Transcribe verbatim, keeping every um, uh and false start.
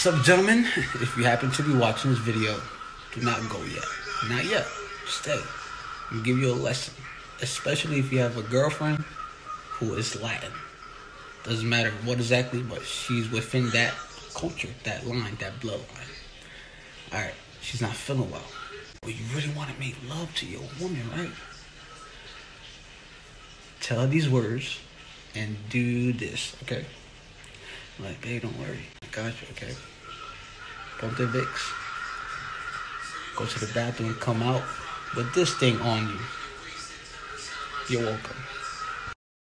What's up, gentlemen? If you happen to be watching this video, do not go yet. Not yet. Stay. I'll give you a lesson. Especially if you have a girlfriend who is Latin. Doesn't matter what exactly, but she's within that culture, that line, that bloodline. Alright, she's not feeling well. But you really want to make love to your woman, right? Tell her these words and do this, okay? Like, babe, don't worry. I got you, okay? Pump the Vicks. Go to the bathroom, come out with this thing on you. You're welcome.